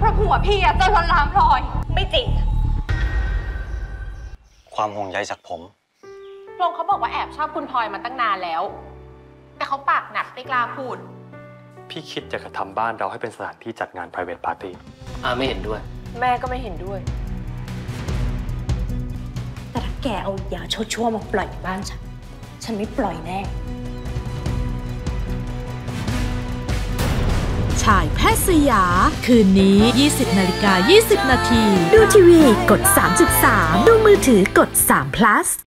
เพราะผัวพี่อะจะลวนลามพลอยไม่จริงความห่วงใยจากผมพลงเขาบอกว่าแอบชอบคุณพลอยมาตั้งนานแล้วแต่เขาปากหนักไม่กล้าพูดพี่คิดจะทำบ้านเราให้เป็นสถานที่จัดงาน private party ไม่เห็นด้วยแม่ก็ไม่เห็นด้วยแต่ถ้าแกเอายาชั่วๆมาปล่อยบ้านฉันไม่ปล่อยแน่ฉายแพทย์สยาคืนนี้ 20:20 น.ดูทีวีกด 3.3 ดูมือถือกด3 plus